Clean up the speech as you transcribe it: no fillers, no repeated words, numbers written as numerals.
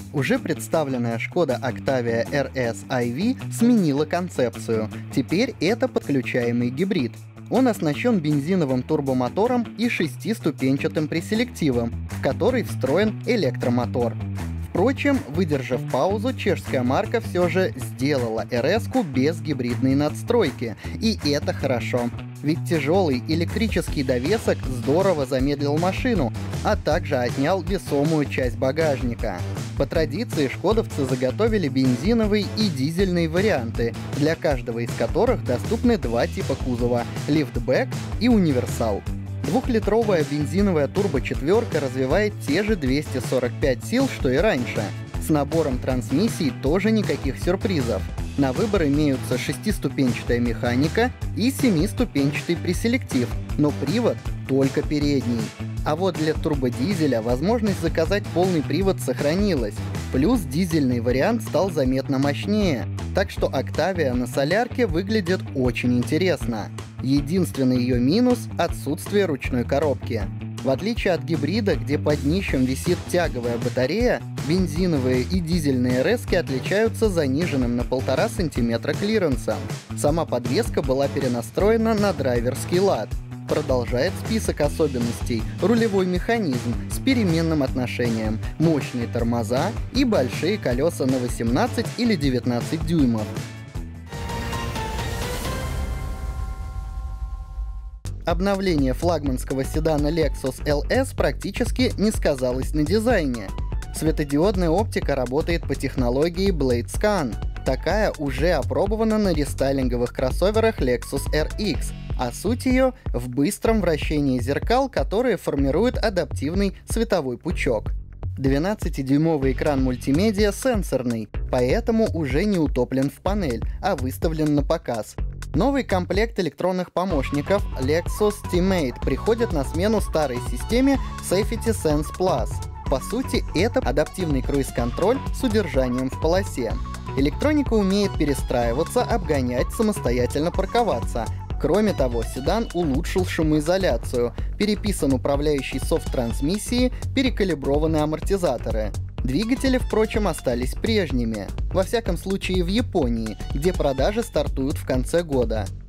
Уже представленная Шкода Octavia RS iV сменила концепцию. Теперь это подключаемый гибрид. Он оснащен бензиновым турбомотором и 6-ступенчатым преселективом, в который встроен электромотор. Впрочем, выдержав паузу, чешская марка все же сделала RS-ку без гибридной надстройки. И это хорошо. Ведь тяжелый электрический довесок здорово замедлил машину, а также отнял весомую часть багажника. По традиции шкодовцы заготовили бензиновые и дизельные варианты, для каждого из которых доступны два типа кузова – лифтбэк и универсал. Двухлитровая бензиновая турбо-четверка развивает те же 245 сил, что и раньше. С набором трансмиссий тоже никаких сюрпризов. На выбор имеются 6-ступенчатая механика и 7-ступенчатый преселектив, но привод только передний. А вот для турбодизеля возможность заказать полный привод сохранилась. Плюс дизельный вариант стал заметно мощнее, так что Octavia на солярке выглядит очень интересно. Единственный ее минус — отсутствие ручной коробки. В отличие от гибрида, где под днищем висит тяговая батарея, бензиновые и дизельные RS-ки отличаются заниженным на 1,5 см клиренсом. Сама подвеска была перенастроена на драйверский лад. Продолжает список особенностей рулевой механизм с переменным отношением, мощные тормоза и большие колеса на 18 или 19 дюймов. Обновление флагманского седана Lexus LS практически не сказалось на дизайне. Светодиодная оптика работает по технологии Blade Scan. Такая уже опробована на рестайлинговых кроссоверах Lexus RX, а суть ее в быстром вращении зеркал, которые формируют адаптивный световой пучок. 12-дюймовый экран мультимедиа сенсорный, поэтому уже не утоплен в панель, а выставлен на показ. Новый комплект электронных помощников Lexus Teammate приходит на смену старой системе Safety Sense Plus. По сути, это адаптивный круиз-контроль с удержанием в полосе. Электроника умеет перестраиваться, обгонять, самостоятельно парковаться. Кроме того, седан улучшил шумоизоляцию, переписан управляющий софт трансмиссии, перекалиброваны амортизаторы. Двигатели, впрочем, остались прежними. Во всяком случае в Японии, где продажи стартуют в конце года.